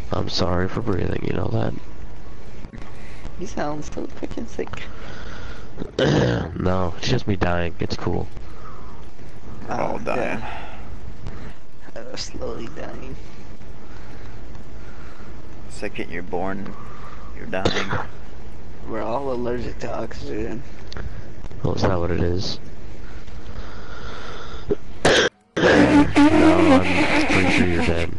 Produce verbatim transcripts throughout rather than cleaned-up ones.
I'm sorry for breathing, you know that? You sound so freaking sick. No, it's just me dying. It's cool. We're all Uh, dying. yeah. Uh, slowly dying. The second you're born, you're dying. We're all allergic to oxygen. Oh, is that what it is? No, I'm pretty sure you're dead.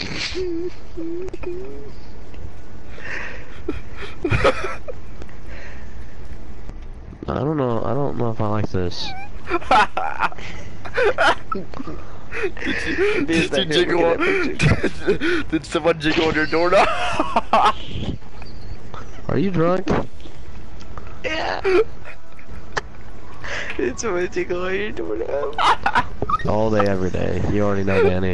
I don't know, I don't know if I like this. did you, did you jiggle on, did, did someone jiggle on your doorknob? Are you drunk? Yeah. It's a jiggle on your doorknob. All day, every day. You already know, Danny.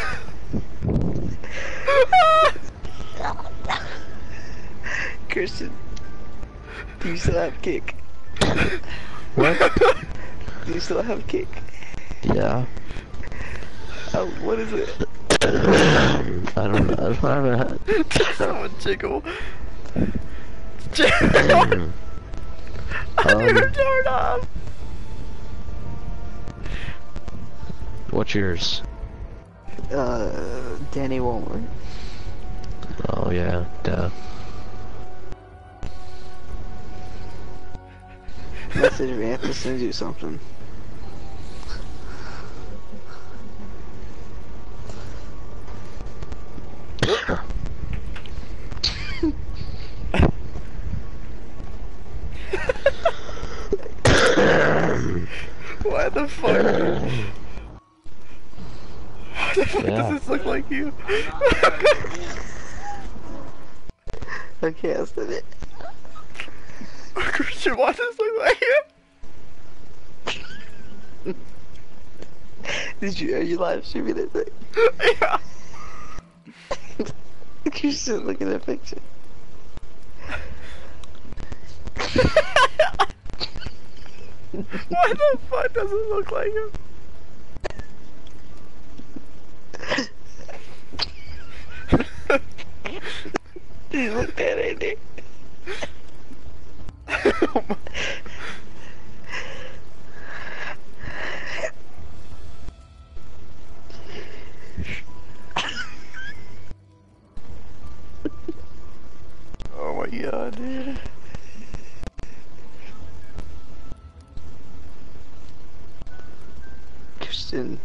Christian, do you still have kick? What? Do you still have kick? Yeah. Oh, what is it? I don't know. I haven't had... Someone jiggle. Jiggle on your Um, doorknob. what's yours? Uh, Danny won't work. Oh yeah, duh. Message me, I have to send you something. Why the fuck? Why the fuck Yeah. does this look like you? Okay, I'll send it. Christian, why does this look like you? Did you, are you live streaming it thing? Yeah. Christian, look at that picture. Why the fuck does it look like him? You look at it, dude. Oh my. Oh my god, dude. Christian.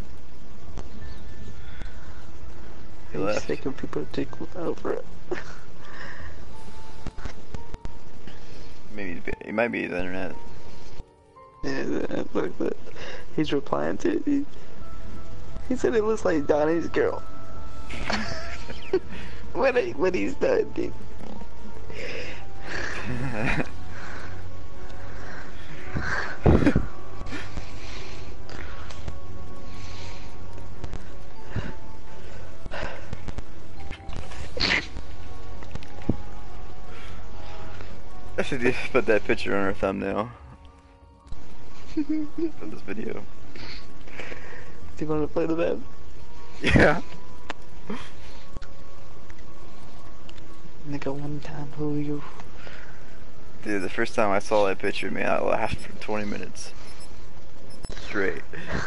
He He's left. sick of people tickle over it. Maybe it might be the internet. Yeah, look, look. He's replying to it. He, he said it looks like Donnie's girl. when, he, when he's done, dude. I should just put that picture on our thumbnail for this video. Do you want to play the band? Yeah. Nigga, one time who you? Dude, the first time I saw that picture, man, I laughed for twenty minutes straight.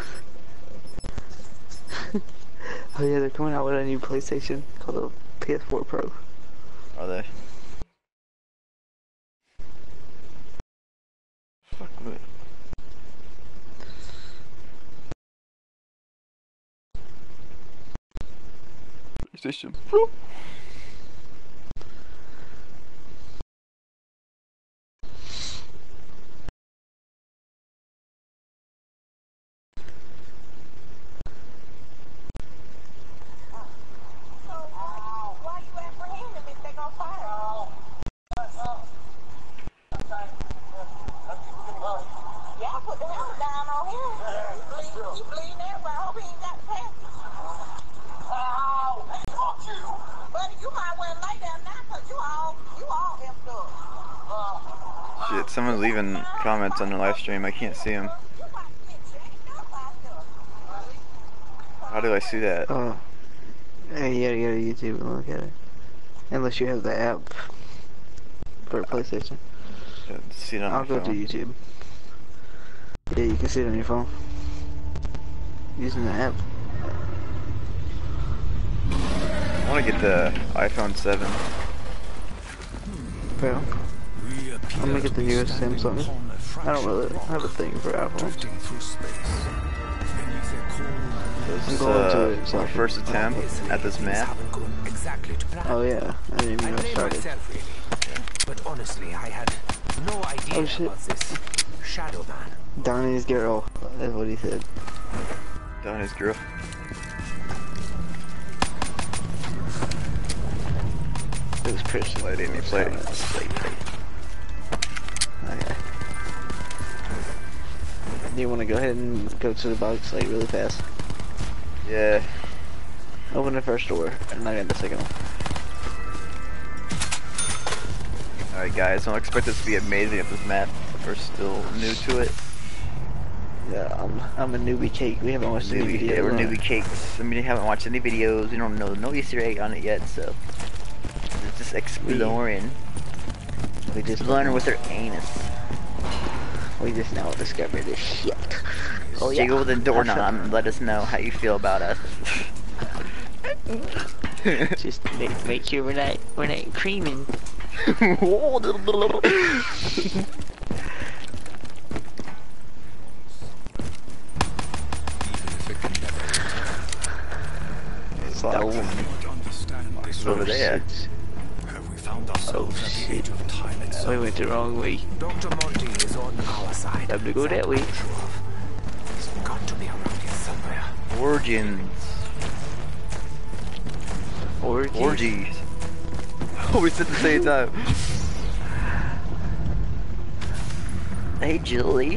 Oh yeah, they're coming out with a new PlayStation called the P S four Pro. Are they? Fuck me. PlayStation Pro. Shit, someone's leaving comments on the live stream. I can't see them. How do I see that? Oh. Hey, you gotta go to YouTube and look at it. Unless you have the app for a PlayStation. Yeah, see it on I'll my go to phone. YouTube. Yeah, you can see it on your phone. Using the app. I want to get the iPhone seven. Bro. I'm gonna get the newest Samsung. I don't really have a thing for Apple. This I'm is going to uh, it, so my I can- first attempt at this map. Oh yeah, I didn't even I know it blame started. myself really, but honestly, I had no idea Oh, shit. about this Shadow Man. Donnie's girl, is what he said. Down his girl. It was Christian. Play it, Amy, play it. Play, play. Okay. Do you want to go ahead and go to the box like really fast? Yeah. Open the first door, and I got the second one. Alright guys, don't expect us to be amazing at this map. We're still new to it. Yeah, I'm I'm a newbie cake. We haven't watched any Newbie, videos. yeah, we're on it. newbie cakes. I mean, we haven't watched any videos. We don't know no Easter egg on it yet, so we're just exploring. We just Exploring with our anus. we just now discovered this shit. Oh yeah. Jiggle the doorknob and let us know how you feel about us. Just make make sure we're not we're not creaming. It's like, What's over there? oh shit. We went the wrong way. Doctor Monty is on our side. Time to go that way. He's got to be around here somewhere. Origins. Orgies. Orgies. Oh, we said the same time. Hey, Julie.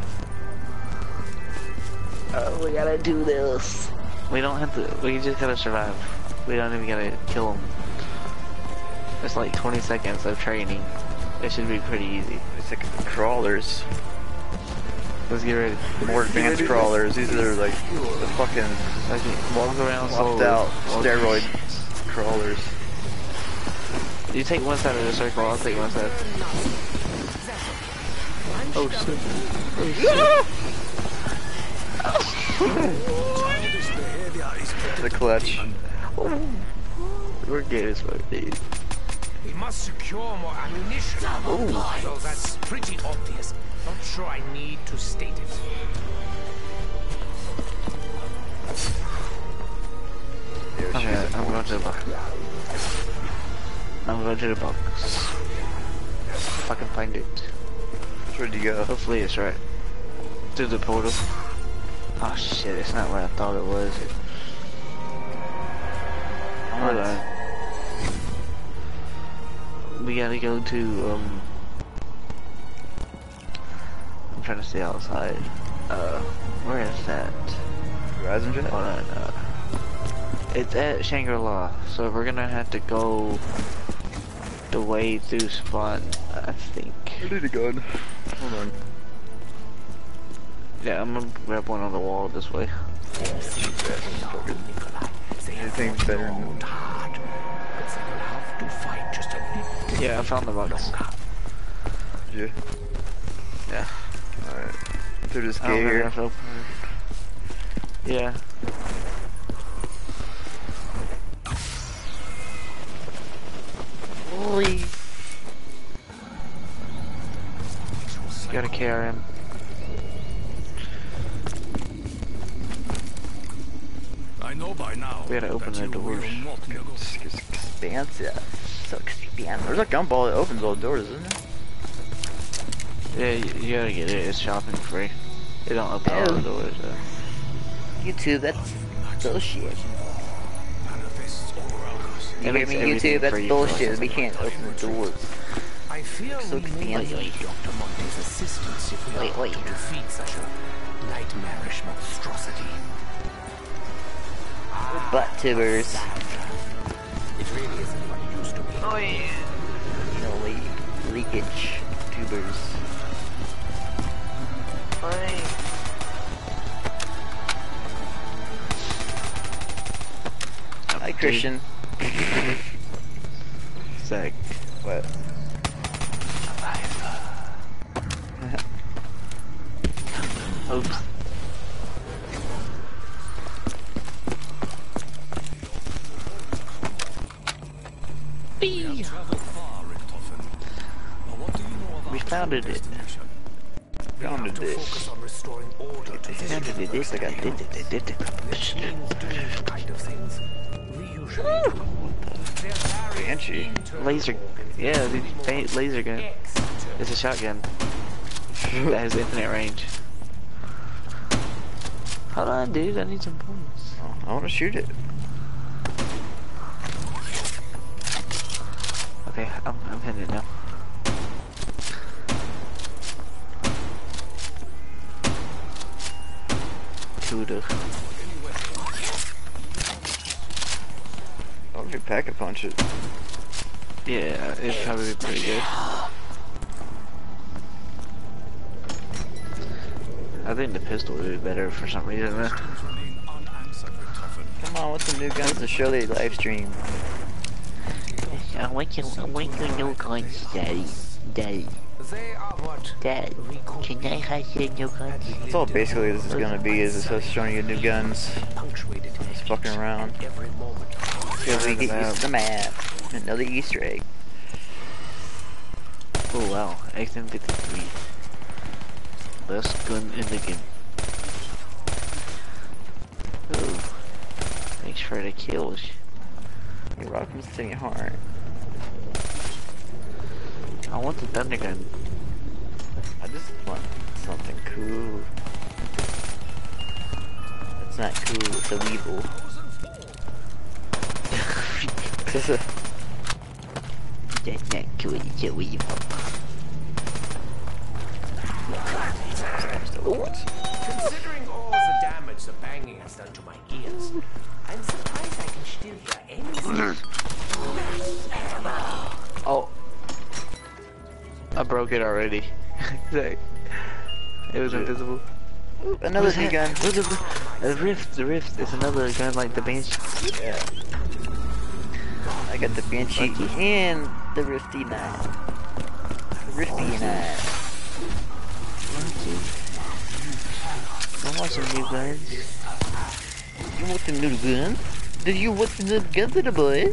Oh, we gotta do this. We don't have to. We just gotta survive. We don't even gotta kill them. It's like twenty seconds of training. It should be pretty easy. It's like crawlers. Let's get ready. More advanced crawlers. These are like the fucking Okay, walk around left slowly. out Walk- steroid crawlers. You take one side of the circle, I'll take one side. Oh shit. The clutch. We're gay as fuck, dude. We must secure more ammunition. Well, that's pretty obvious. Not sure I need to state it. Yeah, Okay, she's I'm going to the box. I'm going to the box. If I can find it. Where'd you go? Hopefully it's right. Through the portal. Oh shit, it's not where I thought it was. Hold on. We gotta go to, um... I'm trying to stay outside. Uh, where is that? Horizon Jet? Hold on, uh... It's at Shangri-La, so we're gonna have to go the way through spawn, I think. I need a gun. Hold on. Yeah, I'm gonna grab one on the wall this way. Anything's better than Yeah, I found the box. you. Yeah. Alright. Through this I gate don't have here. enough open. Yeah. Holy. Got a K R M. I know by now. We gotta open that the you will doors. not negotiate. It's, it's expansive. So expansive. There's a gumball that opens all the doors, isn't there? Yeah, you, you gotta get it. It's shopping free. It don't open all the doors. Uh. YouTube, that's bullshit. Manifests all around us. You It hear makes me, everything YouTube? That's free. bullshit. We can't open the doors. I fear So we may expansive. need Doctor Monty's assistance if we Wait, are wait. to defeat such a nightmarish monstrosity. Butt tubers. It really isn't what it used to be. Oh yeah. You know, le leakage tubers. Oh, Hi, Christian. Zach. What? Oops. Bee. We founded it. Founded it. Focus on restoring order to this Founded it. Looks like I did it. Did it. machines doing the kind of things we usually do. They're very Banshee. Laser. Yeah, the fa- laser gun. It's a shotgun that has infinite range. Hold on, dude. I need some points. Oh, I want to shoot it. Okay, I'm, I'm hitting it now. Kuda. I want to pack a punch it. Yeah, it'd probably be pretty good. I think the pistol would be better for some reason, man. Come on, what's some new guns to show the live stream? I want you, I want you new guns, Daddy. Daddy. They are what Dad, can I have your new guns? That's all basically this is gonna be, is it's just showing you new guns. punctuated Just fucking around. every moment. Till we get used to the map. Another Easter egg. Oh wow, X M fifty-three. Best gun in the game. Ooh. Thanks for the kills. You're welcome to your heart. I want the thunder gun. I just want something cool. It's not cool, it's a weevil. Just a... That's not cool, it's a weevil. Considering all the damage the banging has done to my ears, I'm surprised I can still hear anything. Oh. I broke it already. It was invisible. Ooh, another new gun. Oh, the, the Rift, the Rift is another gun like the Banshee. Yeah. I got the Banshee and the Rifty knife. Rifty knife. I want some new guns. You want the new gun? Do you want the new gun to the boy?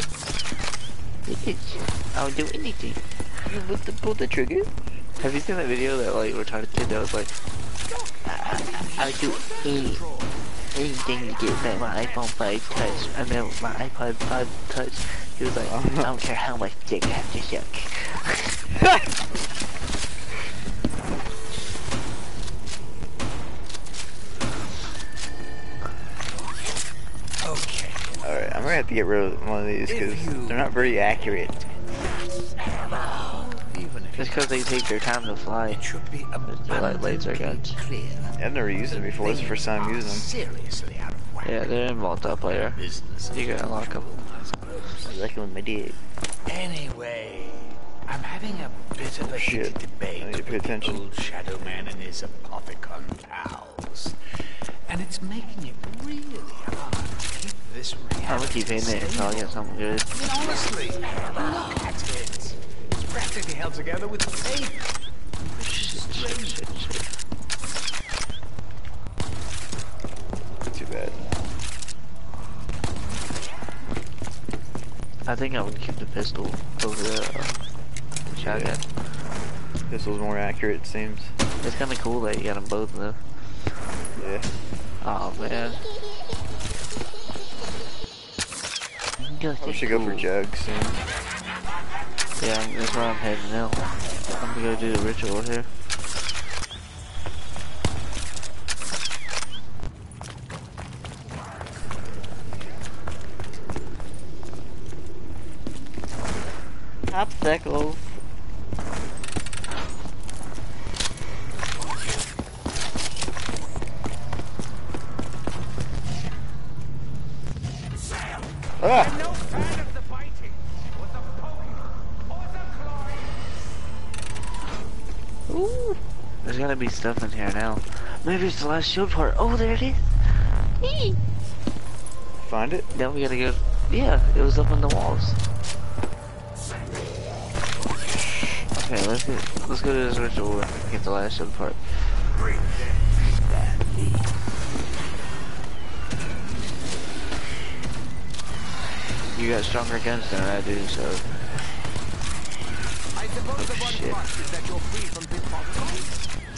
I'll do anything. You want to pull the trigger? Have you seen that video that like retarded kid that was like, I'll do any, anything to get back my iPhone five touch, and then my iPod five touch. He was like, I don't care how much dick I have to suck. Okay. Alright, I'm gonna have to get rid of one of these because they're not very accurate. Even if Just because they take their time to fly. it should be They're like laser guns. clear. I've never used them before. It's the first time I'm using them. Seriously out of whack. Yeah, they're in multiplayer. Business. You gotta lock them. I suppose. I like them with my dick. Anyway, I'm having a bit of a Shit. heated debate I need to pay with the attention. old Shadow Man and his Apothicon pals. And it's making it really hard to keep this reality. I'm gonna keep hitting it until I get something good. I mean, honestly, look at it. It's practically held together with tape. Shit, shit, shit, shit. Too bad. I think I would keep the pistol over the uh, shotgun. Pistol's more accurate, it seems. It's kind of cool that you got them both though. Yeah. Oh man. I should go for Jug soon. Yeah, that's where I'm heading now. I'm gonna go do the ritual here. Obstacles. Ah! I'm no fan of the biting, or the poking, or the clawing. Ooh. There's gotta be stuff in here now. Maybe it's the last shield part. Oh, there it is. Eee. Find it? Now we gotta go. Yeah, it was up on the walls. let's get, let's go to this ritual and get the last shield part. You got stronger guns than I do, so. I suppose the one shit. plus is that you're free from pickpockets.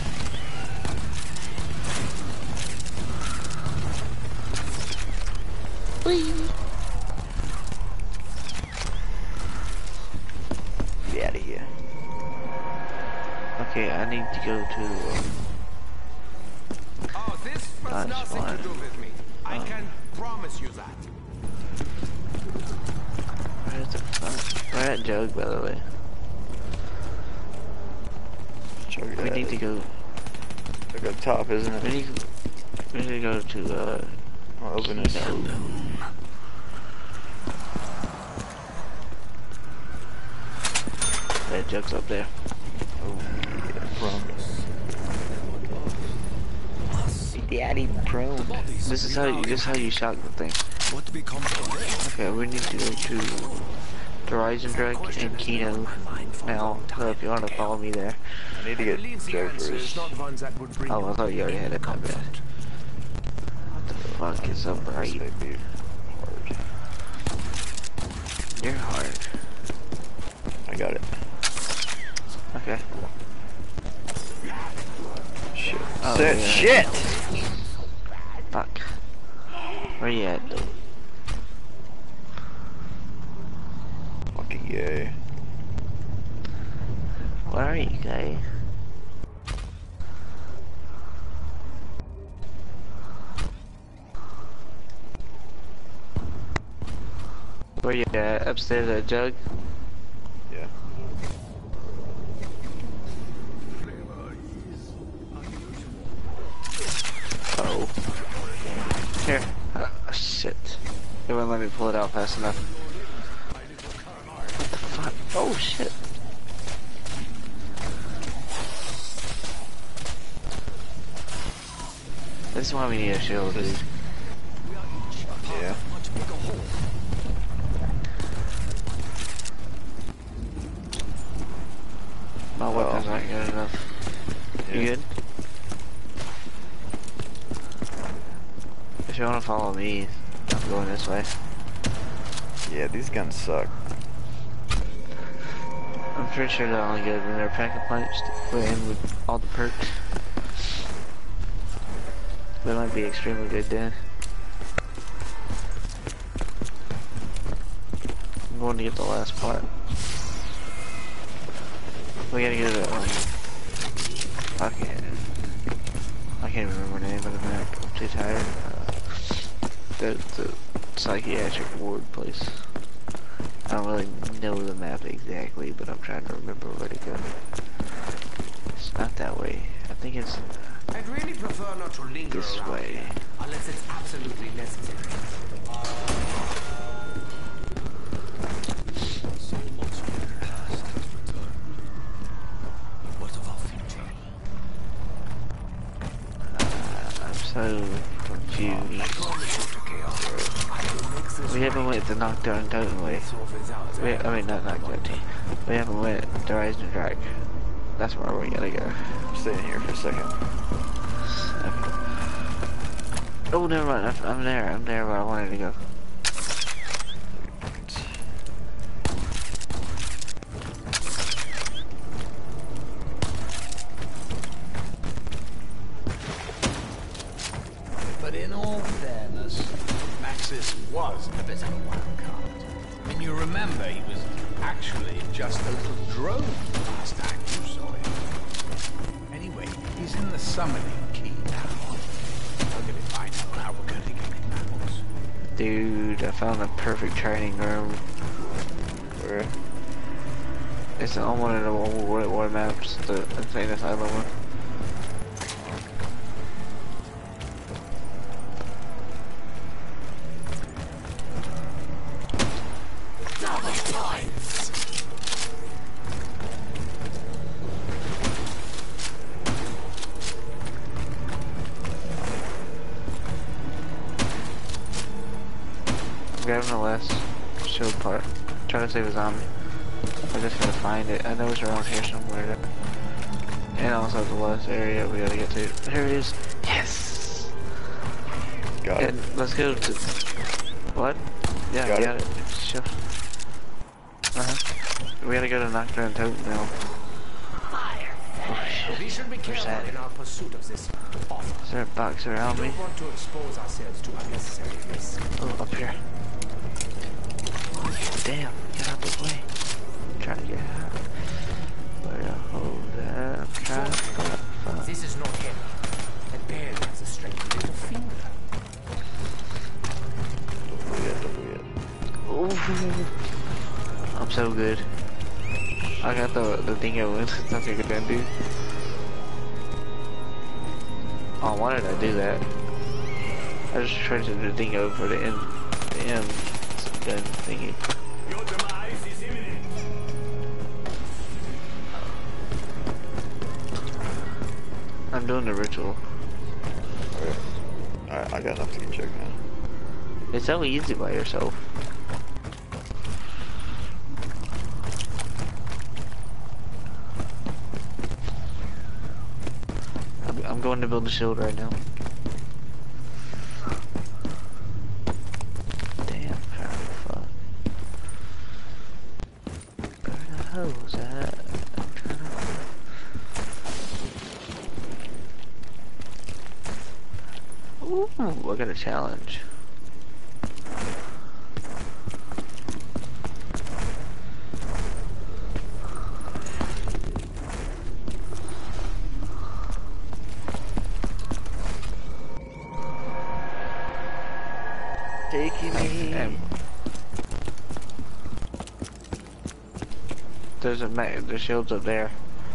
Get out of here. Okay, I need to go to. Oh, this has That's nothing fine. to do with me. I Oh. can promise you that. Where's the fuck? Where at Jug, by the way? Chug We that. need to go. Like up top, isn't We it? need. We need to go to. Uh. I'll open this. Kino. That Jug's up there. Oh, yeah, Primus. Daddy prone. Bodies. This is how you. This is how you shock the thing. What becomes of them? Okay, we need to go to the Horizon Drake and Kino now. So if you want to follow me there. I need to I get believe the Joe answer is first. not ones that would bring Oh, I thought you already had it. My bad. What the fuck is up, This right? might be hard. You're hard. I got it. Okay. Shit. Oh, Shit. yeah. Shit! Fuck. Where you at? Fucking yay. Where are you, guy? Where you at? Upstairs at Jug? Yeah. Oh. Here. Oh, shit. It wouldn't let me pull it out fast enough. What the fuck? Oh, shit. This is why we need a shield, dude. Yeah. My weapons aren't good enough. You Yeah. good? If you want to follow me, I'm going this way. Yeah, these guns suck. I'm pretty sure they're only good when they're pack a punch and with all the perks. They might be extremely good then. I'm going to get the last part. We gotta get it. Um, I can't. I can't even remember the name of the map. I'm too tired. Uh, the the psychiatric ward place. I don't really know the map exactly, but I'm trying to remember where to go. It's not that way. I think it's I'd really prefer not to linger this around way. here, unless it's absolutely necessary. So much of the past has returned. What of our future? Uh, I'm so confused. We haven't went to Knockdown Totally. We, I mean, not Knockdown T. We haven't went to Rise and Drag. That's where we gotta go. I'm staying here for a second. Oh, never mind. I'm, I'm there. I'm there where I wanted to go. But in all fairness, Maxis was a bit of a wild card. And you remember he was actually just a little drone last time you saw him. Anyway, he's in the summoning key now. Look at if I know how we're gonna get him out. Dude, I found the perfect training room. Where? It's on one of the war, war maps, the Insane Asylum one. I'm grabbing the last shield part. Trying to save a zombie. I just gotta find it. I know it's around here somewhere. And also the last area we gotta get to. There it is. Yes! Got it. And let's go to... What? Yeah, Got we it. got it. Sure. Uh-huh. We gotta go to Nocturne Totem now. Oh shit. We should be careful that? in our pursuit of this offer. Is there a box around We me? don't want to expose ourselves to unnecessary risk. Oh, up here. Oh, damn. Get out the way. I'm trying to get out. Where the hole that? I'm trying to fuck. This is not heavy. It barely has the strength of a little finger. Don't forget, don't forget. Ooh. I'm so good. I got the the dingo in. Something good then, dude. Oh, why did I do that? I just traded the dingo for the end, the end gun thingy. Your demise is imminent. I'm doing the ritual. Alright. Alright, I got enough to get checked now. It's so easy by yourself. I'm, I'm going to build a shield right now. Damn, how the fuck? Where the hell was that? I'm trying to... Ooh, I got a challenge. Taking me. And there's a ma the shield's up there.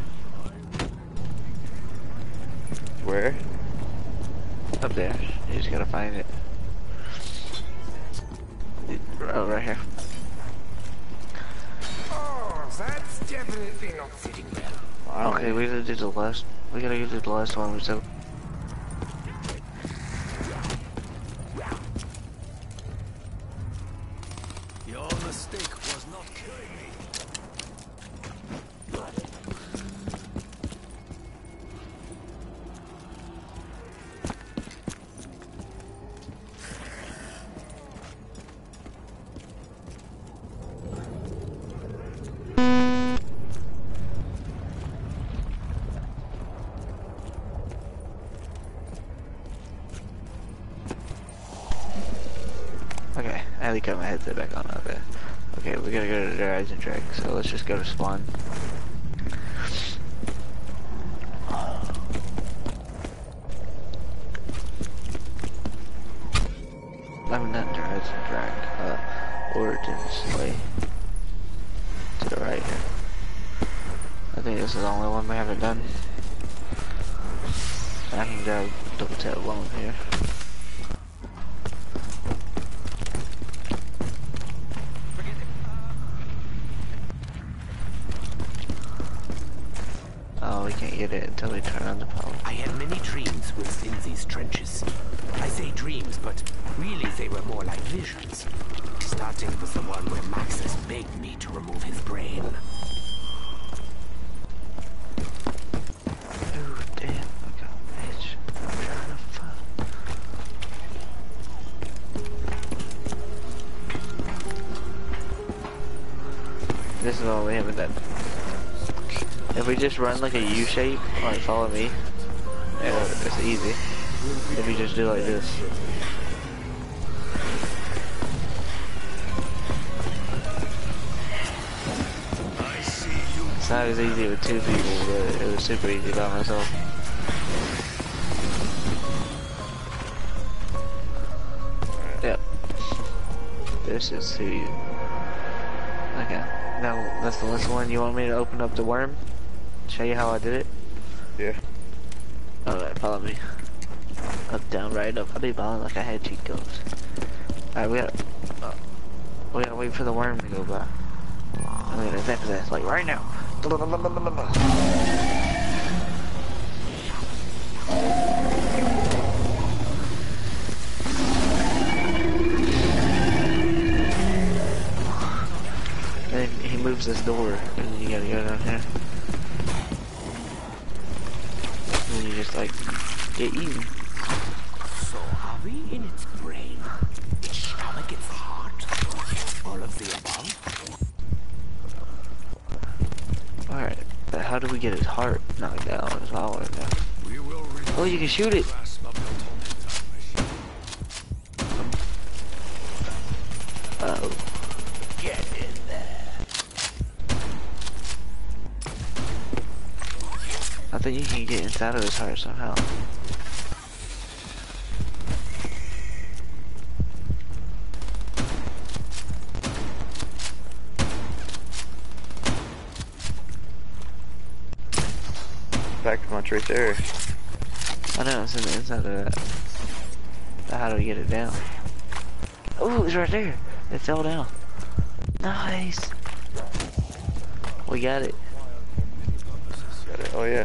Where? Up there. You just gotta find it. Oh, right here. Oh, that's definitely not sitting well. Wow. Okay, we gotta do the last. We gotta do the last one. So. Your mistake was not killing me. Okay, I had to cut my headset back on. Okay. Okay, we gotta go to the Rise and Drag. So let's just go to spawn. I haven't done the Rise and Drag. Uh, Origins way to the right here. I think this is the only one we haven't done. I can grab double tap one here. Oh, we can't get it until we turn on the power. I had many dreams within these trenches. I say dreams, but really they were more like visions. Starting with the one where Maxis begged me to remove his brain. Ooh, damn, I got a bitch. I'm trying to fuck. This is all we haven't done. If we just run like a U shape, like follow me, and it's easy. If you just do like this. I see you. It's not as easy with two people, but it was super easy by myself. Yep. This is who you... Okay. Now, that's the last one. You want me to open up the worm? Show you how I did it? Yeah. Alright, follow me. Up, down, right, up. I'll be balling like I had cheat codes. Alright, we gotta... Uh, we gotta wait for the worm to go by. I'm gonna zap his ass, like, right now. And he moves this door, and then you gotta go down here. And then you just like get eaten. So are we in its brain? Its stomach, its heart? All of the above? Alright, but how do we get his heart knocked down? That's what I want to know. We will Oh, you can shoot it! grasp of your tormentor. Uh-oh. Get in there. I think you can get inside of his heart somehow. Pack punch right there. I know, it's in the inside of that. But how do we get it down? Oh, it's right there. It fell down. Nice. We got it. Got it. Oh yeah.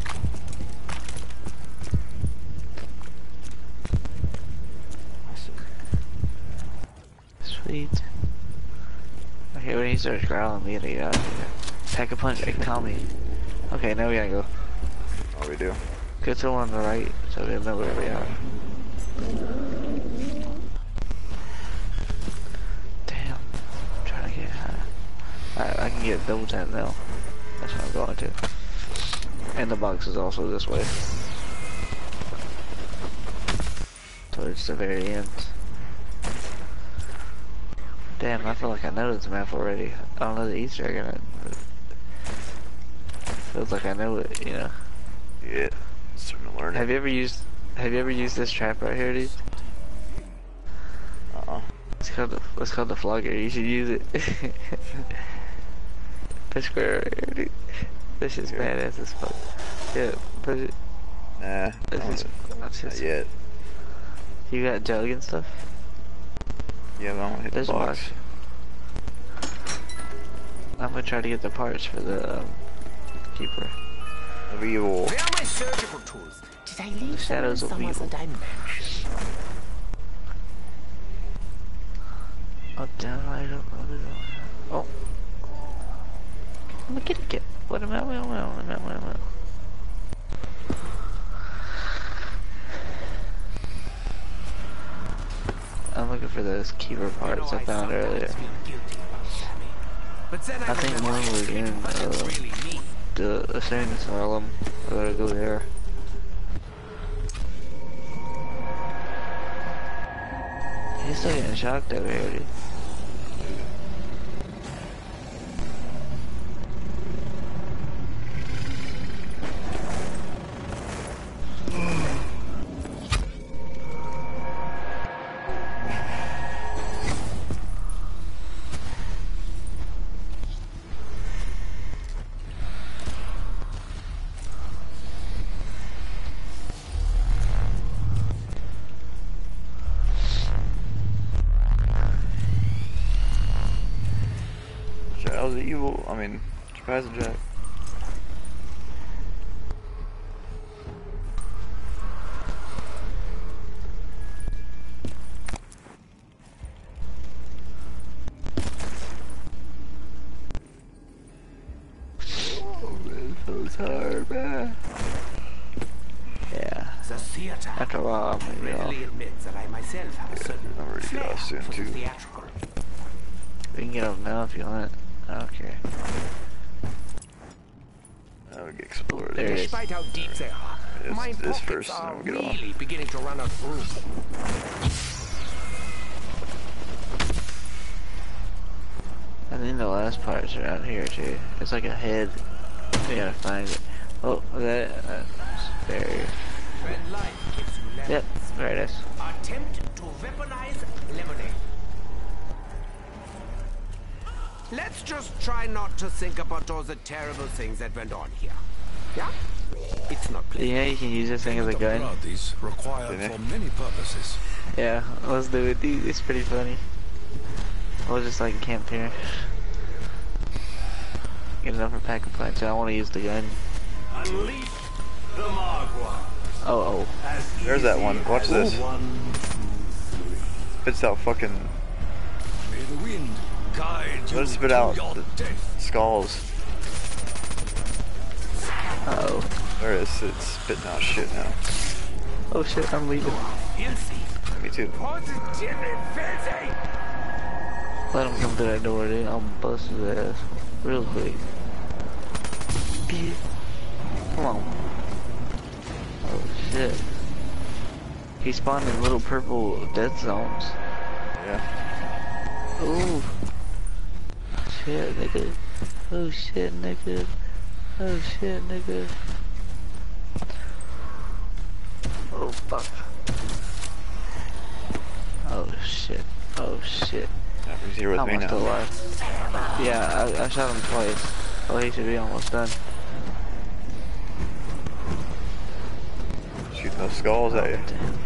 Sweet. Okay, when he starts growling, we gotta get out of here. Pack a punch, like Tommy. Okay, now we gotta go. Oh, we do. Go to the one on the right, so we'll know where we are. Damn. I'm trying to get high. Alright, I can get double tap now. That's what I'm going to. And the box is also this way. Towards the very end. Damn, I feel like I know this map already. I don't know the Easter egg in it, but feels like I know it, you know. Yeah. Starting to learn Have it. you ever used have you ever used this trap right here, dude? Uh-uh. It's called the it's called the flogger, you should use it. Push square right here, dude. This shit's Here. badass as fuck. Yeah, push it. Nah. This I is don't- that's Not just, yet. you got jug and stuff? Yeah, but I don't hit the There's a box. box. I'm gonna try to get the parts for the um, keeper. Of evil. Where are my surgical tools? Did I leave Shadows them of in some evil. other dimension? Up, down, right, up, up, down. Oh. I'm a kitty cat. What am I? What am I? What am I? What am I? I'm looking for those keeper parts I found earlier. But then I, I think remember one was in what it's uh, really me. the insane asylum. I gotta go there. He's still getting shocked over here, dude. Shadows of evil. I mean, surprise and jack. Oh man, this feels hard, man. Yeah. The theater. After a while, I'm gonna get off. readily admit that I myself have a certain I'm ready to get flair off soon, for the too. theatrical. We can get off now if you want. I don't care. Now we can explore There it this. is. Despite how deep they are, It's my this pockets first, and are then we'll get off. really beginning to run out of room. I think the last part's around here too. It's like a head. We gotta find it. Oh, is that it? That's barrier. When life gives you lemons, Yep, there it is. attempt to weaponize lemonade. Let's just try not to think about all the terrible things that went on here. Yeah? It's not pleasant. Yeah, you can use this thing as a The gun. blood is required Didn't for many purposes. Yeah, let's do it, dude. It's pretty funny. We'll just like camp here. Get enough for pack a punch. I want to use the gun. Unleash the Magua. Oh, oh. There's that one. Watch this. One, two, three. Spits out fucking May the wind guide you Let's spit to out your the death. skulls. Uh oh. There it is. It's spitting out shit now. Oh shit, I'm leaving. Filthy. Me too. Positively filthy. Let him come through that door, dude. I'll bust his ass real quick. Come on. Oh shit. He spawned in little purple death zones. Yeah. Ooh. Shit, nigga. Oh shit, nigga. Oh shit, nigga. Oh fuck. Oh shit. Oh shit. Yeah, he's here with How me am I still now. alive? Yeah, I, I shot him twice. Oh, he should be almost done. Shooting those skulls at you. Damn.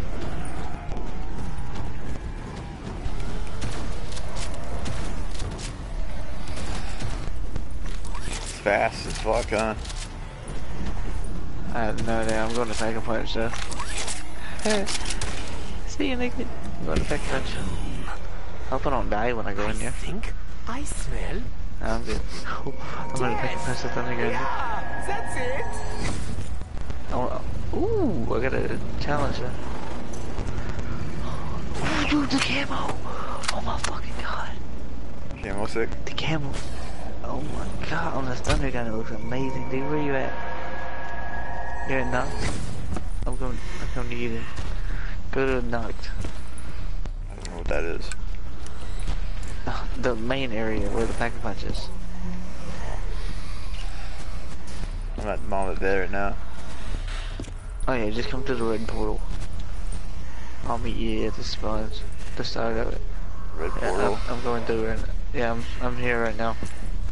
It's fast as fuck, huh? I have no idea. I'm going to Pack a Punch though. Hey, see you, nigga. I'm going to Pack a Punch. Hope I don't die when I go in I here. think I smell. No, I'm good. I'm going to Pack a Punch the Thunder Gun. Yeah, that's it. Oh, ooh, I got a challenge there. Oh, dude, the camo! Oh my fucking god. Camo sick. The camo. Oh my god, on this Thunder Gun, it looks amazing, dude. Where you at? You're at Knocked? I'm going, I'm going to get it. Go to Knocked. I don't know what that is. Uh, the main area where the Pack a Punch is. I'm at mom there now. Oh yeah, just come to the red portal. I'll meet you at the spawns, the start of it. Red Yeah, portal. I'm, I'm going through it. Yeah, I'm I'm here right now.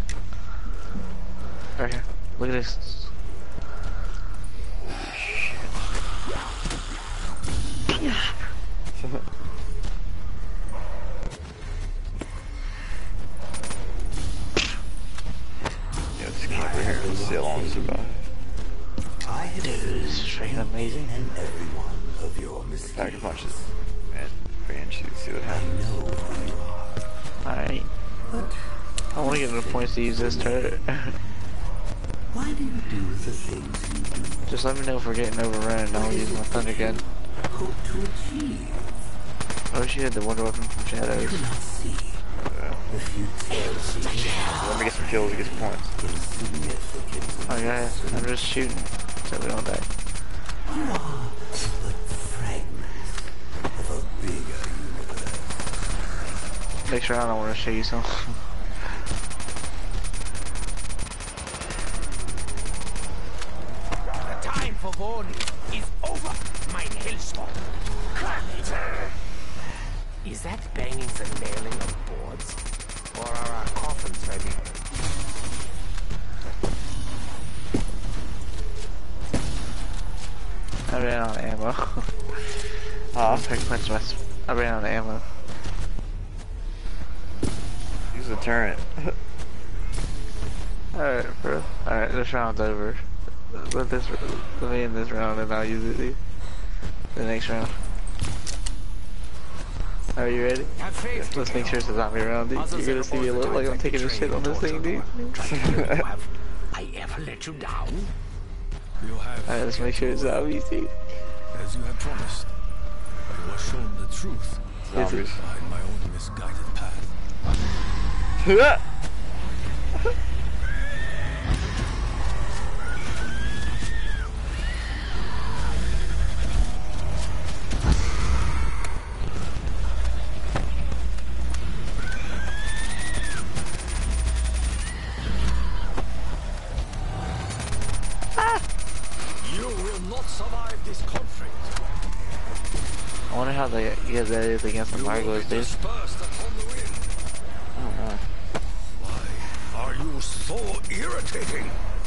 Right here. Look at this. Yeah, let's come over here and see how long we survive. Dude, this is freaking amazing. And every one of your mistakes. Pack a punches. And fan shoot, see what happens. know who you are. Alright. I want to get enough points to use this turret. Why do you do the things you do? Just let me know if we're getting overrun and I'll use my Thunder Gun. Hope to achieve. Oh, she had the Wonder Weapon from Shadows. Do not see. Yeah. The futility Let me get some kills and get some points. insignificance. Oh guys, I'm just shooting so we don't die. You are but fragments of a bigger universe. Next round I want to show you something. The time for warning is over, mein Hellspawn. Is that banging the nailing of boards? Or are our coffins ready? I ran out of ammo. Huh? Pack a Punch my, I ran out of ammo. Use the turret. Alright, bro. Alright, this round's over. Let this, let me end this round and I'll use it dude. The next round. Are you ready? Have faith. Let's make sure it's a zombie round, dude. You're gonna see me look like I'm taking a shit on this thing, dude. Have I ever let you down? You have, Alright, let's make sure it's zombies, dude. as you have promised, you were shown the truth Zombies. behind my own misguided path. You will not survive this conflict. I wonder how they get that is against the You will be Margos, dude. dispersed upon the wind. I don't know. Why are you so irritating?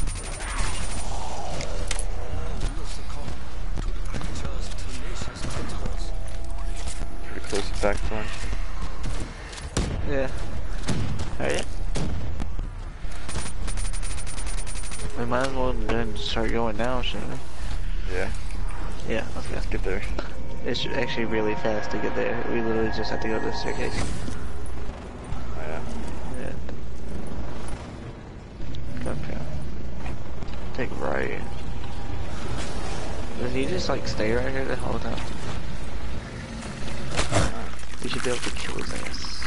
You will succumb to the creature's tenacious tentacles. Pretty close to back punch. Yeah. Alright. We might as well then start going now, shouldn't we? Yeah, Yeah, let's go. let's get there. It's actually really fast to get there. We literally just have to go to the staircase. Oh, yeah. pick right. Does he just like stay right here the whole time? We should be able to kill his ass.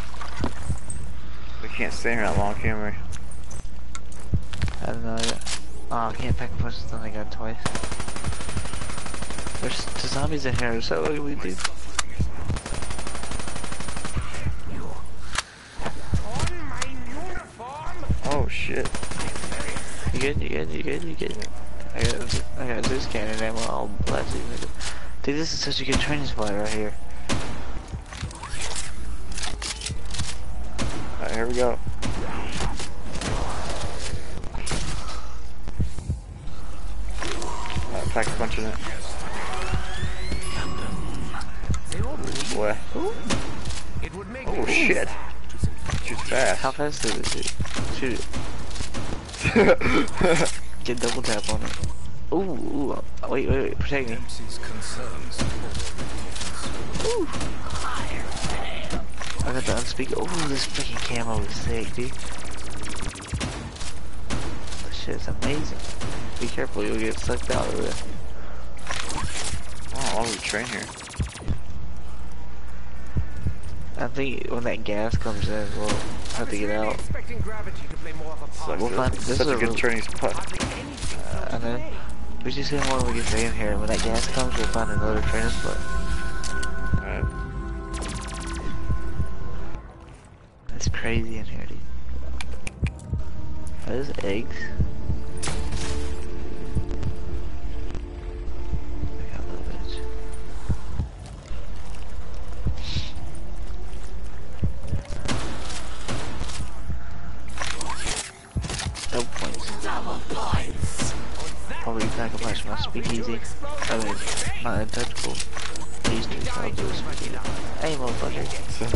We can't stay here that long, can we? I don't know yet. Oh, I can't pack a punch this I got twice. There's the zombies in here, so what do we do? Oh shit. You good? You good? You good? You good? I got, I got Zeus cannon ammo. I'll blast you. Dude, this is such a good training spot right here. Alright, here we go. Uh, pack a punch in it. Boy. Oh shit. Shoots fast. How fast does it shoot? Shoot it. Get double tap on it. Ooh, ooh. Wait, wait, wait. Protect me. Ooh. I got the unspeakable. Ooh, this freaking camo is sick, dude. This shit's amazing. Be careful, you'll get sucked out of it. Oh, why would we train here? I think when that gas comes in, we'll have to get out. Sucks. We'll find, this Such is a good training spot. Uh, and then we just see when we get in here. When that gas comes, we'll find another training spot. Alright. It's crazy in here, dude. Are those eggs? Look at that bitch. Double points. Double points. Probably pack a punch my speakeasy. I mean, my untouchable. These two I'll do a speakeasy. Hey, motherfucker.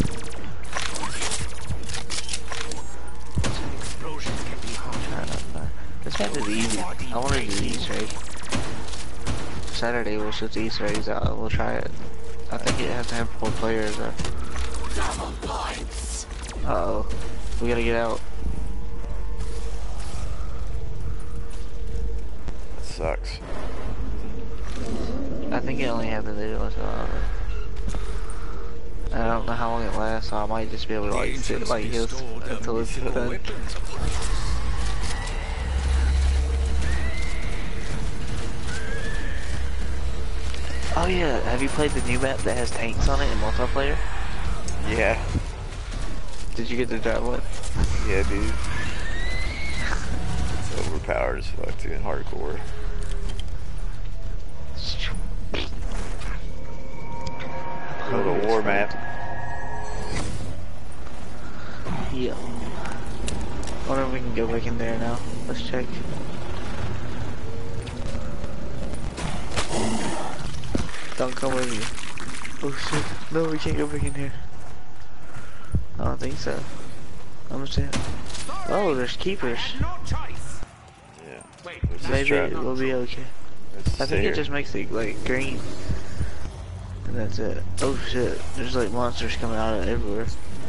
This map is easy. I want to do the Easter egg. Saturday we'll shoot the Easter eggs out. We'll try it. I think it has to have four players. Or... Double points. Uh oh. We gotta get out. That sucks. I think it only has to do with uh, I don't know how long it lasts, so I might just be able to like sit like this until it's done. Oh yeah, have you played the new map that has tanks on it in multiplayer? Yeah. Did you get to drive one? Yeah, dude. It's overpowered as fuck, too, in hardcore. Go to war map. Yeah. Wonder if we can go back in there now. Let's check. Don't come with me. Oh shit. No, we can't go back in here. I don't think so. I'm just saying. Oh, there's keepers. Yeah. Maybe it will be okay. I think it just makes it like green. And that's it. Oh shit. There's like monsters coming out of everywhere.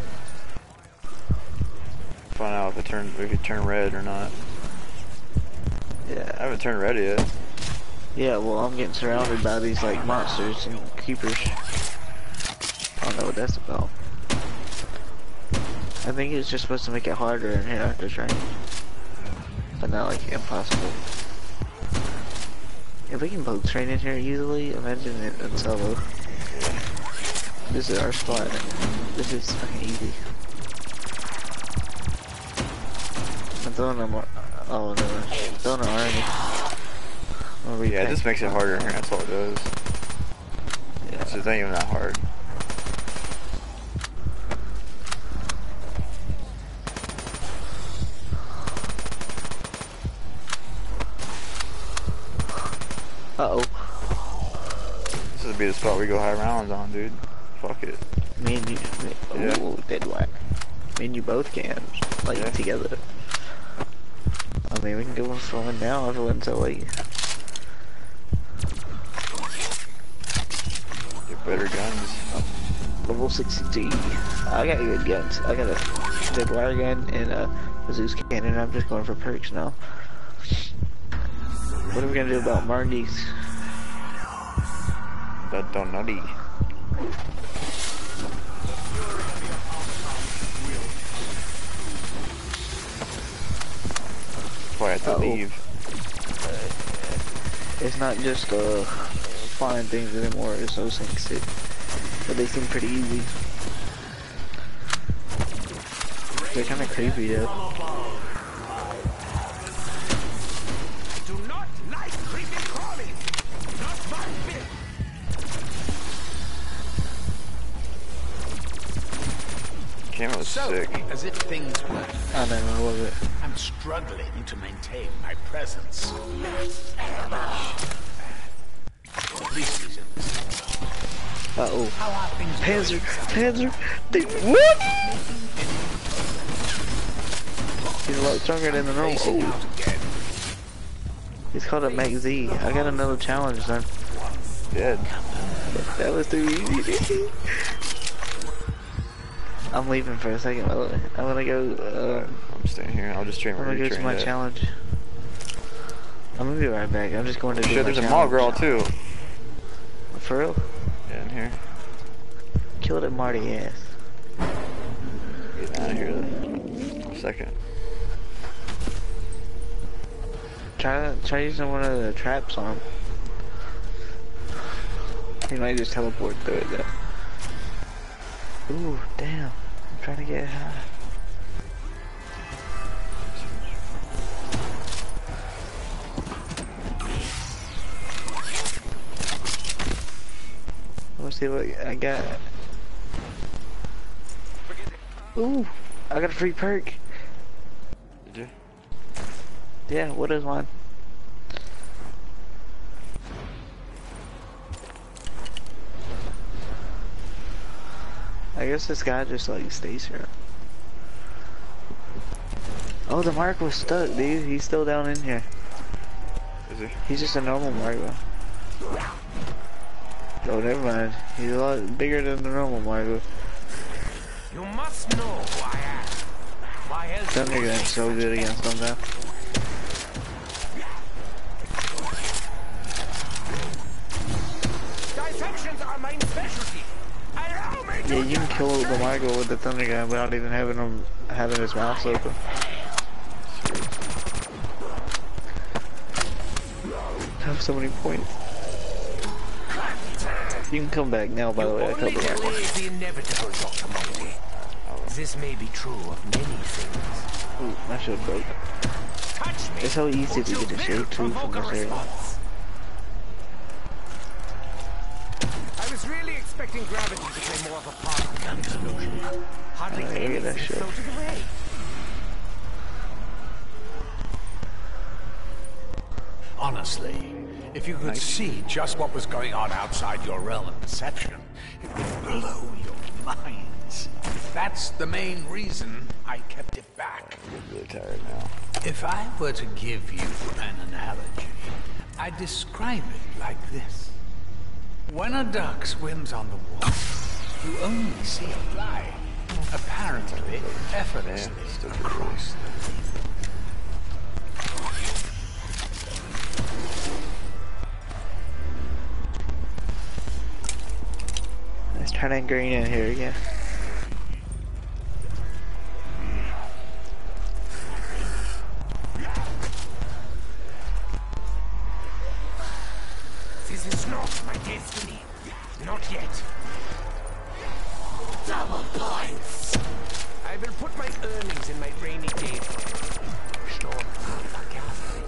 Find out if it turns, if it turn red or not. Yeah. I haven't turned red yet. Yeah, well, I'm getting surrounded by these like monsters and creepers. I don't know what that's about. I think it's just supposed to make it harder in here after training, but not like impossible. If we can both train in here easily, imagine it in solo. This is our spot. This is fucking easy. I'm throwing them. Oh no, I'm throwing an army. Yeah, it just makes it harder in here, that's all it does. Yeah. So it ain't even that hard. Uh oh. This would be the spot we go high rounds on, dude. Fuck it. Me and you. Me, Yeah. Ooh, dead whack. Me and you both can. Like, Yeah. together. I mean, we can go for one now if it wasn't so late. Get better guns. Level sixty-two. I got good guns. I got a dead wire gun and a Zeus cannon. I'm just going for perks now. What are we gonna do about Margie's? That don't nutty. Why I have to Uh-oh. leave. It's not just uh flying things anymore, it's those things too. But they seem pretty easy. They're kinda creepy though. Do not like creepy crawlies. Not my bit. Camero's So, sick. as if things were, I know, I love it. I'm struggling to maintain my presence. This is Uh oh. how are things Panzer! going? Panzer! They whoop! He's a lot stronger than the normal. Facing Oh, out again. he's called a Mac Z. I got another challenge then. Dead. That was too easy. I'm leaving for a second, by the way. I'm gonna go, uh, I'm staying here. I'll just train I'm my gonna go to my retrain. challenge. I'm gonna be right back. I'm just going to do Shit, my there's a challenge. mall girl too. For real? Yeah, in here. Killed it, Marty ass. Get out of here then. Second. Try, try using one of the traps on him. He might just teleport through it though. Ooh, damn. I'm trying to get high. Let's see what I got. Ooh, I got a free perk. Did you? Yeah, what is mine? I guess this guy just like stays here. Oh, the mark was stuck, dude. He's still down in here. Is he? He's just a normal Margo. Oh, never mind. He's a lot bigger than the normal Margo. You must know who I am. Why else? Thunder Gun's so good against them now. Dissections are my specialty. Allow me to Yeah, you can kill the Margo with the Thunder Gun without even having him having his mouth open. I have so many points. You can come back now, by the way. I only killed the Margo. delay the inevitable, Doctor Monty. This may be true of many things. Ooh, my shield broke. Touch me. It's so easy to get a shield too from this area. I was really expecting gravity to play more of a part in the explosion. Hardly Alright, look at that anything shit. floated away. Honestly, if you could see just what was going on outside your realm of perception, it would blow your minds. That's the main reason I kept it back. I'm really tired now. If I were to give you an analogy, I'd describe it like this. When a duck swims on the water, you only see it fly, apparently effortlessly across the deep. Let's turn that green in here again. This is not my destiny. Not yet. Double points. I will put my earnings in my rainy day fund. Storm the gathering.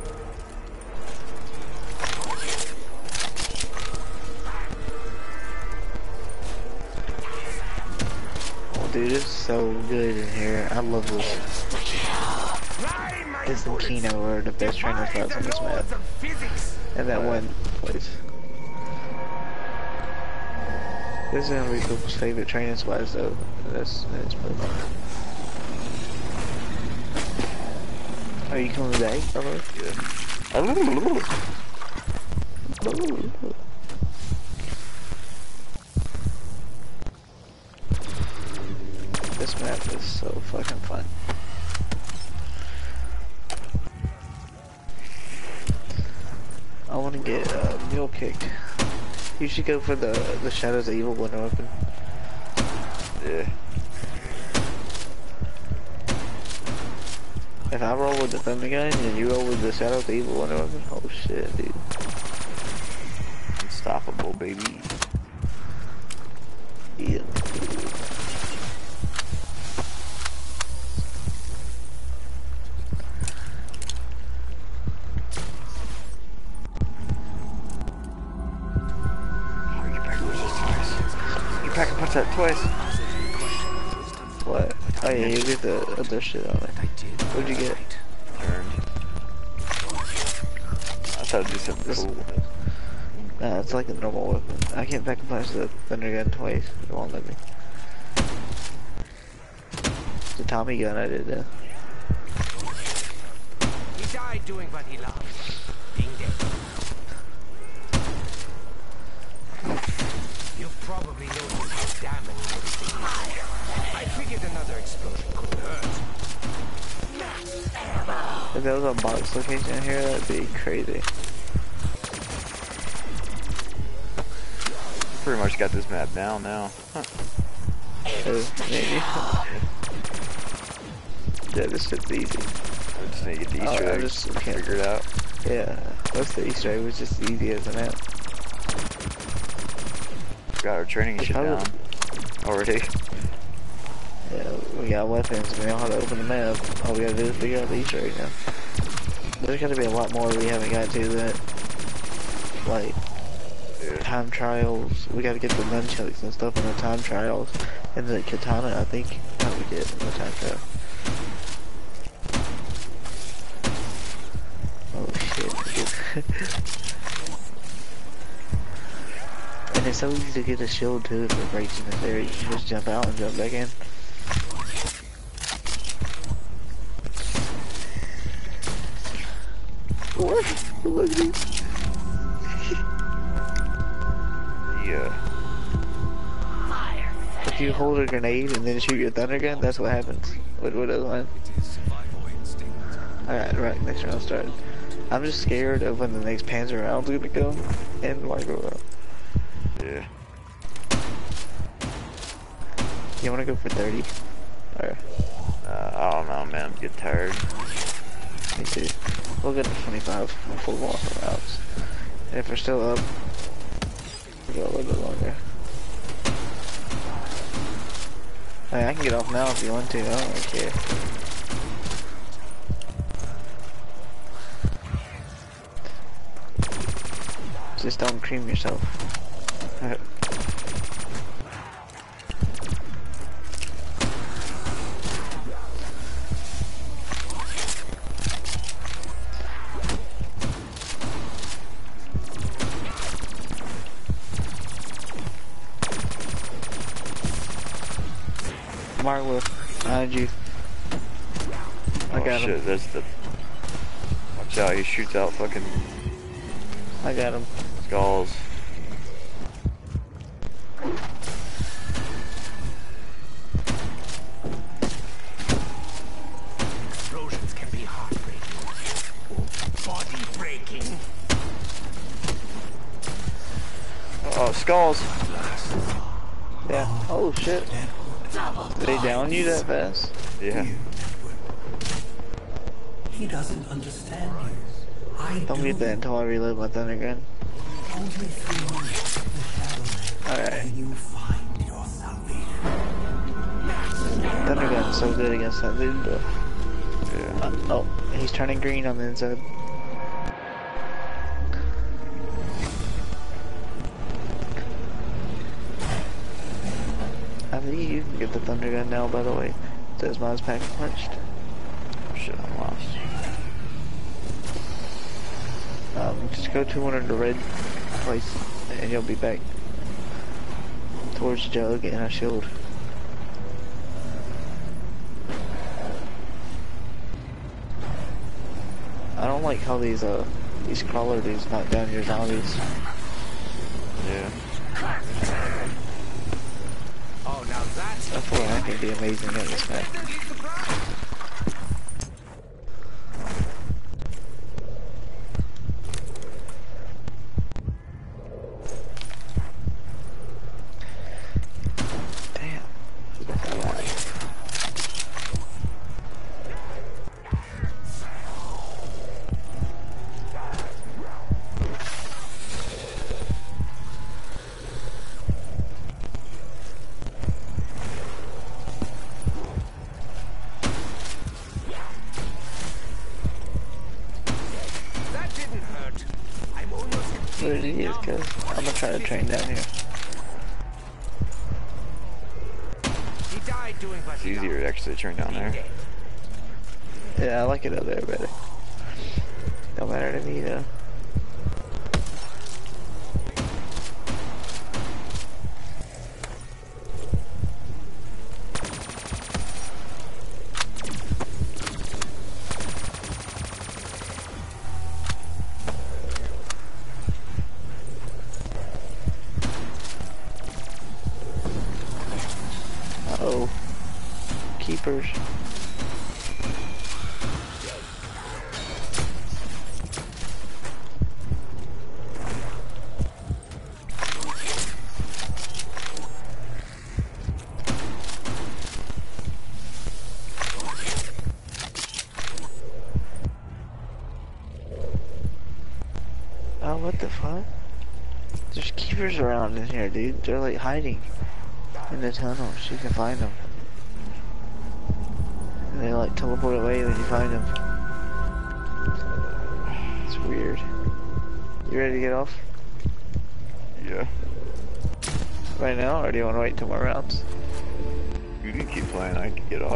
Oh, dude, it's so good in here. I love this. Fly, my This and bullets. Kino are the best training Defy spots on the this map. laws of physics. And that one place. This is gonna be people's favorite training spots though. That's that's pretty fun. Are you coming back, brother? This map is so fucking fun. want to get uh, mule kicked. You should go for the the Shadows of Evil window weapon. Yeah. If I roll with the thunder gun and you roll with the Shadows of Evil window weapon, oh shit, dude. Unstoppable, baby. Yeah. Pack and punch that twice. What? Oh yeah, you get the other shit on it. What'd you get? Turned. I thought it'd do something cool with it. Nah, it's like a normal weapon. I can't back and punch the thunder gun twice. It won't let me. The Tommy gun I did though. He died doing what he loved. Being dead. You've probably noticed how damaged everything is. I figured another explosion could hurt. If there was a box location here, that'd be crazy. Pretty much got this map down now. Huh. So, maybe. Yeah, this shit's easy. I just need to get the Easter Oh, I egg just can't- figured out. Yeah, most of the Easter egg was just easy as an app. Got our training shit Probably- down already. Yeah, we got weapons, we know how to open the map. All we gotta do is figure out the Easter egg now. There's gotta be a lot more we haven't got to that. Like, Yeah. time trials. We gotta get the nunchucks and stuff in the time trials. And the katana, I think, how we get in the time trial. Oh shit. And it's so easy to get a shield too if it breaks in this area. You can just jump out and jump back in. What? Look at these. Yeah. If you hold a grenade and then shoot your thunder gun, that's what happens. What what is one? Survival instinct. Alright, right, next round started. I'm just scared of when the next Panzer round's gonna come and like go up. Yeah. You wanna go for thirty? Or Uh, I don't know, man. I'm getting tired. me too. We'll get to twenty-five. We'll pull them off the routes. And if we're still up, we'll go a little bit longer. I mean, I can get off now if you want to. I don't really care. Just don't cream yourself. Marlo, behind you. I Oh got him. shit, that's the... Watch out, he shoots out fucking I got him. skulls. Explosions can be heartbreaking. Body breaking. Oh, skulls! Yeah. Oh shit. Did they down you that fast? Yeah. He doesn't understand you. I Don't do. get that until I reload my thunder gun. Only through the shadow Alright. can you find your salvation. Thunder gun's so good against that dude though. Yeah. Uh, oh, he's turning green on the inside. I think you can get the thunder gun now, by the way. It says mine's pack punched. Shit, I'm lost. Um, just go to one of the red place and you'll be back towards Jug and a shield. I don't like how these uh these crawler dudes knock down your zombies. Yeah. Oh, now that's That's why I can be amazing at this map. But it is, cause I'm gonna try to train down here. He died doing what It's he easier to actually turn down there. Yeah, I like it up there better. Don't matter to me though. Uh-oh. Keepers. Oh, what the fuck? There's keepers around in here, dude. They're like hiding in the tunnels. You can find them. And they like teleport away when you find them. It's weird. You ready to get off? Yeah. Right now, or do you want to wait two more rounds? You can keep playing, I can get off.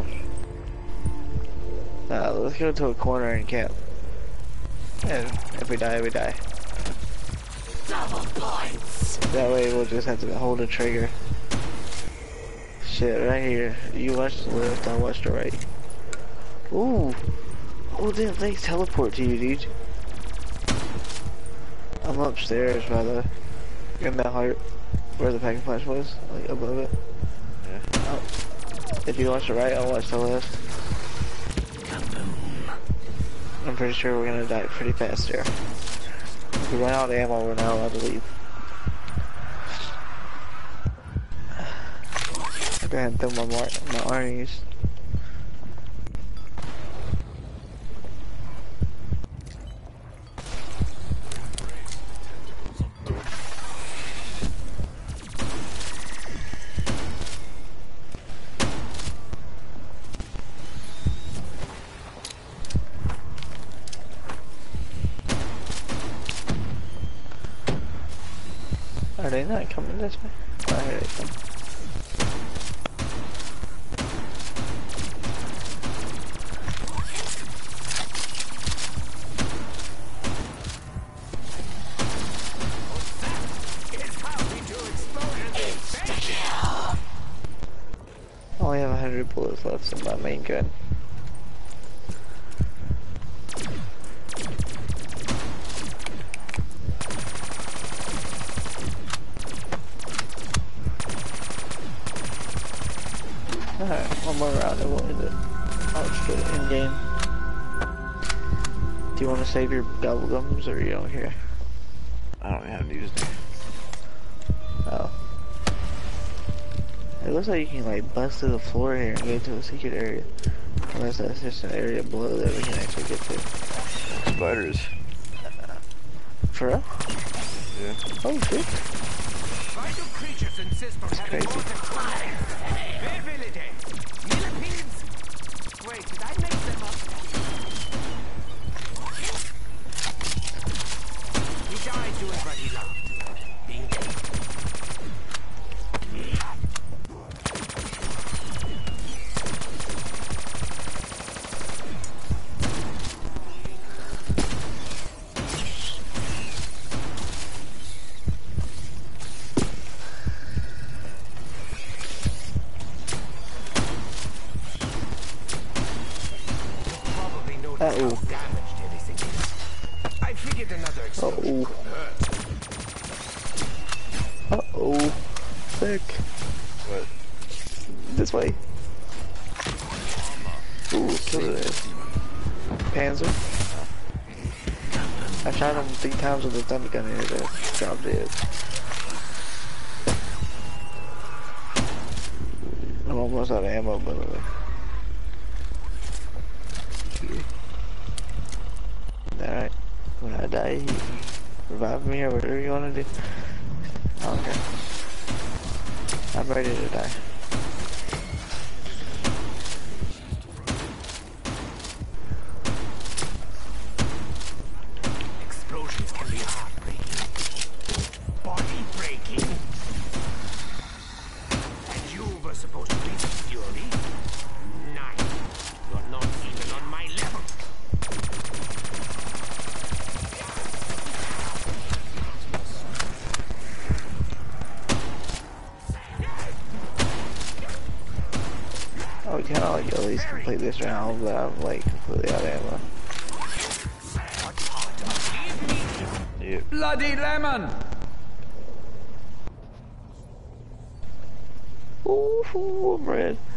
Uh, let's go to a corner and camp. And if we die, we die. Double points. That way we'll just have to hold the trigger. Shit, right here. You watch the left, I'll watch the right. Ooh. Oh, damn, they teleport to you, dude. I'm upstairs by the... in that heart. Where the packing flash was. Like, above it. Yeah. Oh. If you watch the right, I'll watch the left. I'm pretty sure we're gonna die pretty fast there. If we run out of ammo, we're not allowed to leave. I'll go ahead and throw my, mar my armies. Are they not coming this way? Oh, here they come. I only have a hundred bullets left in my main gun. Alright, one more round and we'll end it. I'll just get it in game. Do you want to save your double gums or you don't care? I don't have to use them. Oh. It looks like you can like bust through the floor here and get to a secret area. Unless that's just an area below that we can actually get to. Spiders. For real? Yeah. Oh shit. Vital creatures insist on having crazy. more than one. Virility. Millipedes. Wait, did I make them up? He died doing what he loved. Being dead. Uh-oh. Damaged anything. I figured another explosion Uh-oh. would hurt. Uh-oh. Sick. What? This way. Ooh, killed it. Panzer. I shot him three times with the thunder gun here to drop dead. I'm almost out of ammo, by the way. Alright. When I die, you can revive me or whatever you want to do. I don't care. I'm ready to die. Explosions can be heartbreaking. please complete this round, but I'm like completely out of ammo. Yep. Bloody lemon! Ooh, I'm red.